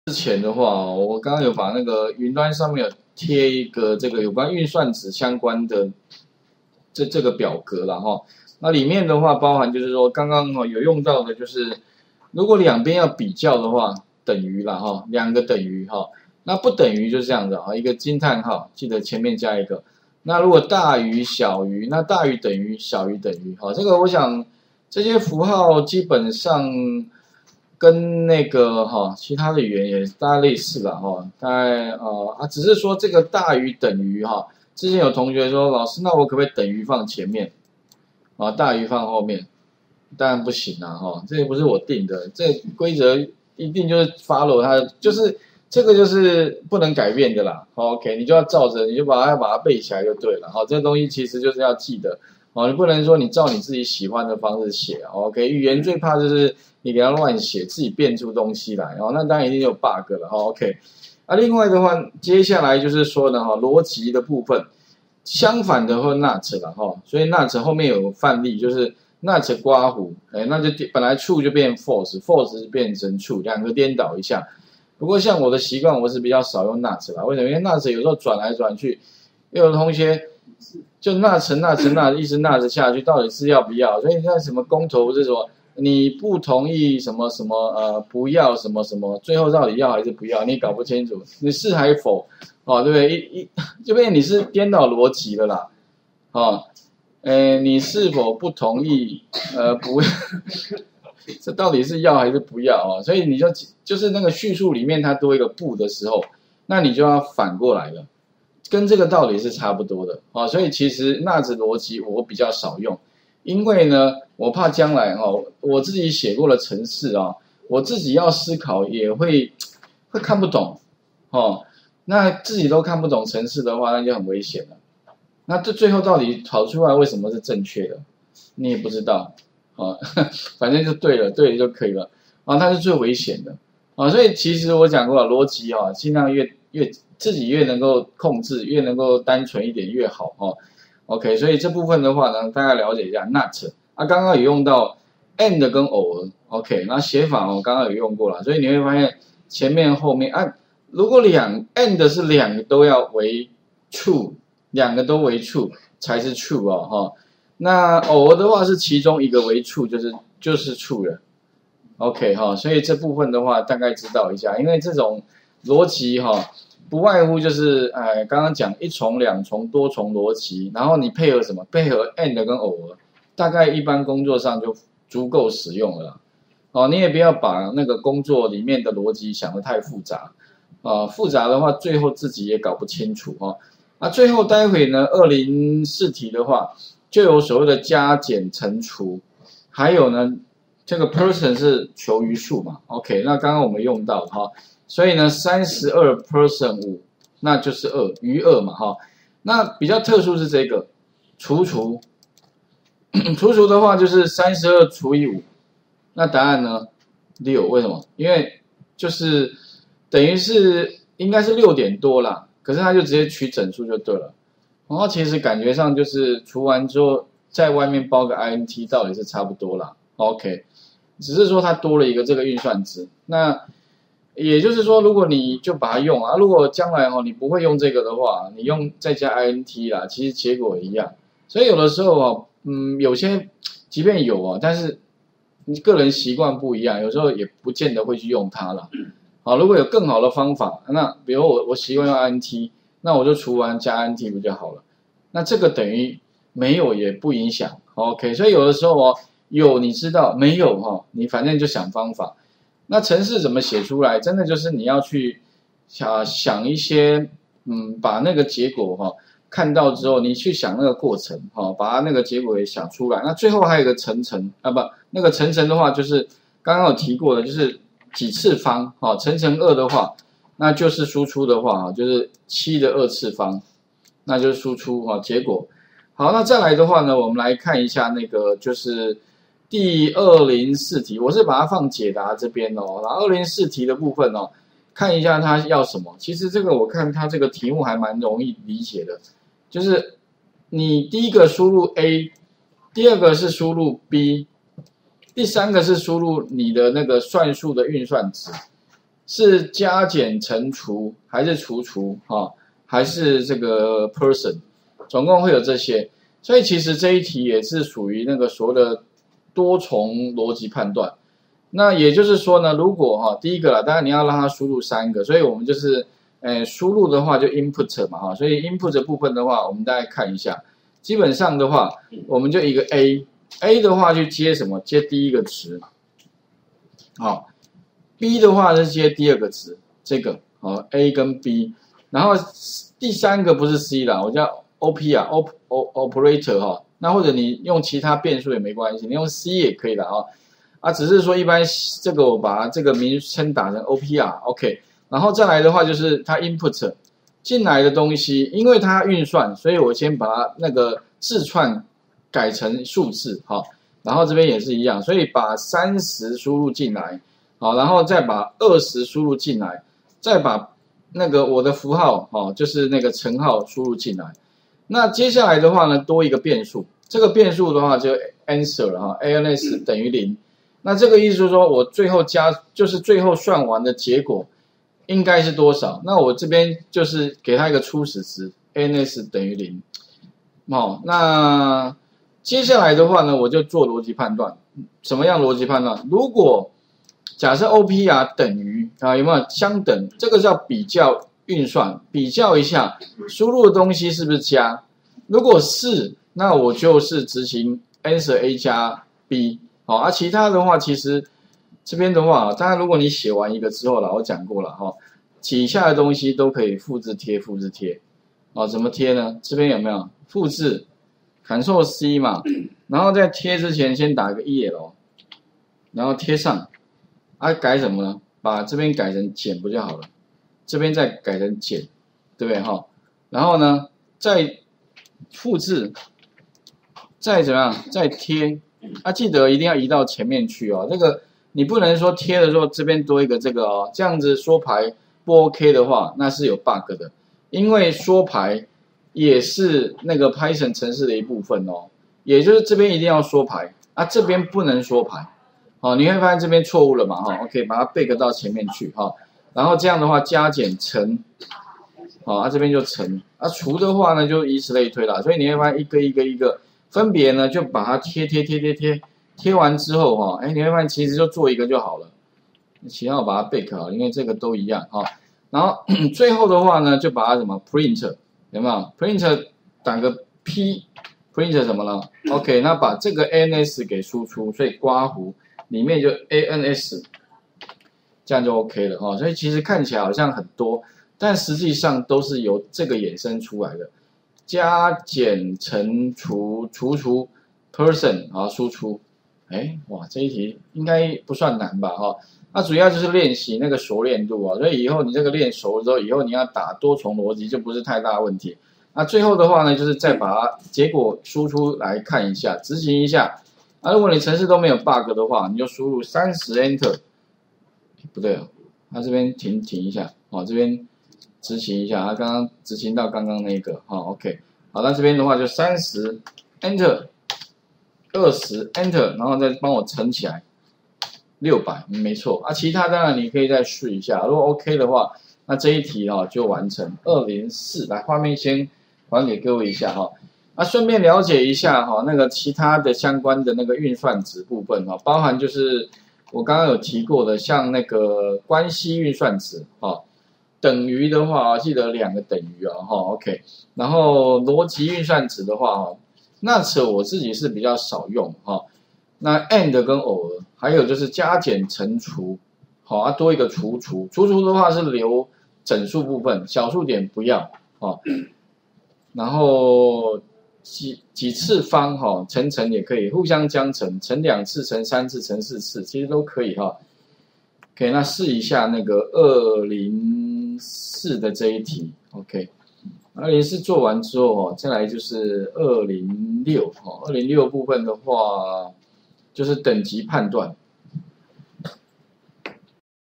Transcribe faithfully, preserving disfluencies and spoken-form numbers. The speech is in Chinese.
之前的话，我刚刚有把那个云端上面有贴一个这个有关运算子相关的这这个表格了哈。那里面的话包含就是说刚刚哈有用到的，就是如果两边要比较的话，等于啦哈，两个等于哈，那不等于就是这样的哈，一个惊叹号，记得前面加一个。那如果大于小于，那大于等于小于等于哈，这个我想这些符号基本上。跟那个哈其他的语言也大概类似了哈，大概呃啊，只是说这个大于等于哈，之前有同学说老师，那我可不可以等于放前面啊，大于放后面？当然不行啊哈，这也不是我定的，这规则一定就是 follow 它，就是这个就是不能改变的啦。OK， 你就要照着，你就把它把它背起来就对了。好，这个东西其实就是要记得哦，你不能说你照你自己喜欢的方式写。OK， 语言最怕就是你给它乱写，自己变出东西来，哦，那当然一定有 bug 了。哦 OK， 啊，另外的话，接下来就是说呢，哈，逻辑的部分，相反的或 not 了哈，所以 not 后面有范例，就是 not 刮胡，哎，那就本来 true 就变 false，false 就变成 true， 两个颠倒一下。不过像我的习惯，我是比较少用 not 啦，为什么？因为 not 有时候转来转去，有的同学就 not not not 一直 not 下去，到底是要不要？所以像什么公投不是说你不同意什么什么呃不要什么什么，最后到底要还是不要，你搞不清楚，你是还否哦，对不对？一一这边你是颠倒逻辑了啦，哦，呃，你是否不同意？呃，不，这到底是要还是不要啊？所以你就就是那个叙述里面它多一个不的时候，那你就要反过来了，跟这个道理是差不多的啊。所以其实那子逻辑我比较少用。因为呢，我怕将来哈、哦，我自己写过的程式啊，我自己要思考也会会看不懂，哦，那自己都看不懂程式的话，那就很危险了。那这最后到底跑出来为什么是正确的，你也不知道，啊，反正就对了，对了就可以了，啊，它是最危险的，啊，所以其实我讲过了，逻辑啊，尽量越越自己越能够控制，越能够单纯一点越好，哦。OK， 所以这部分的话呢，大家了解一下 not 啊，刚刚有用到 and 跟偶尔 ，OK， 那写法我刚刚有用过了，所以你会发现前面后面啊，如果两 and 是两个都要为 true， 两个都为 true 才是 true 哦，哈，那偶尔的话是其中一个为 true， 就是就是 true 了 ，OK 哈，所以这部分的话大概知道一下，因为这种逻辑哈。不外乎就是，哎，刚刚讲一重、两重、多重逻辑，然后你配合什么？配合 and 跟偶尔，大概一般工作上就足够使用了啦。哦，你也不要把那个工作里面的逻辑想得太复杂，啊，复杂的话最后自己也搞不清楚哦。那最后待会呢，二零四题的话，就有所谓的加减乘除，还有呢，这个 person 是求余数嘛 ？OK， 那刚刚我们用到哈。所以呢，三十二 person 五，那就是二，余二嘛，哈。那比较特殊是这个除除，除除的话就是三十二除以五，那答案呢六，为什么？因为就是等于是应该是六点多啦，可是他就直接取整数就对了。然后其实感觉上就是除完之后，在外面包个 int 道理是差不多啦 ，OK， 只是说它多了一个这个运算值，那。也就是说，如果你就把它用啊，如果将来哦你不会用这个的话，你用再加 int 啦，其实结果一样。所以有的时候哦，嗯，有些即便有啊，但是你个人习惯不一样，有时候也不见得会去用它了。好，如果有更好的方法，那比如我我习惯用 int， 那我就除完加 int 不就好了？那这个等于没有也不影响 ，OK。所以有的时候哦，有你知道，没有哈、哦，你反正就想方法。那程式怎么写出来？真的就是你要去想想一些，嗯，把那个结果哈、哦、看到之后，你去想那个过程哈、哦，把它那个结果也想出来。那最后还有一个乘乘啊，不，那个乘乘的话就是刚刚有提过的，就是几次方哈、哦，乘乘二的话，那就是输出的话哈，就是七的二次方，那就是输出哈、哦、结果。好，那再来的话呢，我们来看一下那个就是。第二零四题，我是把它放解答这边哦。然后二零四题的部分哦，看一下它要什么。其实这个我看它这个题目还蛮容易理解的，就是你第一个输入 A， 第二个是输入 B， 第三个是输入你的那个算术的运算值， 是加减乘除还是除除哈、哦，还是这个 person， 总共会有这些。所以其实这一题也是属于那个所谓的多重逻辑判断。那也就是说呢，如果哈、哦、第一个啦，当然你要让它输入三个，所以我们就是呃输入的话就 input 嘛哈，所以 input 的部分的话，我们大概看一下，基本上的话，我们就一个 A A 的话去接什么？接第一个值，好、哦、，B 的话是接第二个值，这个好、哦、A 跟 B， 然后第三个不是 C 啦，我叫 O P 啊 ，op operator 哈、哦，那或者你用其他变数也没关系，你用 C 也可以的啊、哦。啊，只是说一般这个我把这个名称打成 O P R，OK， 然后再来的话就是它 input 进来的东西，因为它运算，所以我先把它那个字串改成数字，好，然后这边也是一样，所以把三十输入进来，好，然后再把二十输入进来，再把那个我的符号，哦，就是那个乘号输入进来，那接下来的话呢，多一个变数，这个变数的话就 answer 了哈 ，A N S 等于零。那这个意思就是说我最后加，就是最后算完的结果应该是多少？那我这边就是给它一个初始值 ，A N S 等于零。好，那接下来的话呢，我就做逻辑判断。什么样逻辑判断？如果假设 O P R 等于啊，有没有相等？这个叫比较运算，比较一下输入的东西是不是加？如果是，那我就是执行 answer A 加 B。好，啊，其他的话，其实这边的话，当然如果你写完一个之后了，我讲过了哈，底下的东西都可以复制贴，复制贴，哦，怎么贴呢？这边有没有复制 ，Ctrl C 嘛，然后在贴之前先打个 E L， 然后贴上，啊，改什么呢？把这边改成减不就好了？这边再改成减，对不对哈？然后呢，再复制，再怎么样，再贴。啊，记得一定要移到前面去哦。这个你不能说贴的时候这边多一个这个哦，这样子缩排不 OK 的话，那是有 bug 的。因为缩排也是那个 Python 程式的一部分哦，也就是这边一定要缩排啊，这边不能缩排。好、哦，你会发现这边错误了嘛？哈、哦、，OK， 把它 back 到前面去哈、哦。然后这样的话加减乘，好、哦，啊这边就乘，啊除的话呢就以此类推啦。所以你会发现一个一个一个。分别呢，就把它贴贴贴贴贴，贴完之后哈，哎，你会发现其实就做一个就好了，其他我把它 back 好，因为这个都一样哈。然后最后的话呢，就把它什么 print 有没有 print 打个 p，print 什么了 ？OK， 那把这个 A N S 给输出，所以刮弧里面就 A N S， 这样就 OK 了哈。所以其实看起来好像很多，但实际上都是由这个衍生出来的。加减乘除除除 person 啊输出，哎哇这一题应该不算难吧哈、哦？那主要就是练习那个熟练度啊，所以以后你这个练熟了之后，以后你要打多重逻辑就不是太大问题。那最后的话呢，就是再把它结果输出来看一下，执行一下。啊，如果你程式都没有 bug 的话，你就输入三十 enter， 不对哦，它这边停停一下，哦这边。执行一下，它刚刚执行到刚刚那个，好 ，OK， 好，那这边的话就三十 Enter， 二十 Enter， 然后再帮我乘起来，六百，嗯，没错啊。其他当然你可以再试一下，如果 OK 的话，那这一题哈、哦、就完成。二零四，来画面先还给各位一下哈、哦，啊，顺便了解一下哈、哦、那个其他的相关的那个运算值部分哈、哦，包含就是我刚刚有提过的，像那个关系运算值哈。哦等于的话，记得两个等于啊，哈 ，OK。然后逻辑运算值的话，哈，那此我自己是比较少用哈。那 and 跟 or， 还有就是加减乘除，好啊，多一个除除，除除的话是留整数部分，小数点不要啊。然后几几次方哈，乘乘也可以，互相相乘，乘两次、乘三次、乘四次，其实都可以哈。OK， 那试一下那个二零四的这一题 ，OK， 二零四做完之后哦，再来就是二零六哦，二零六部分的话就是等级判断。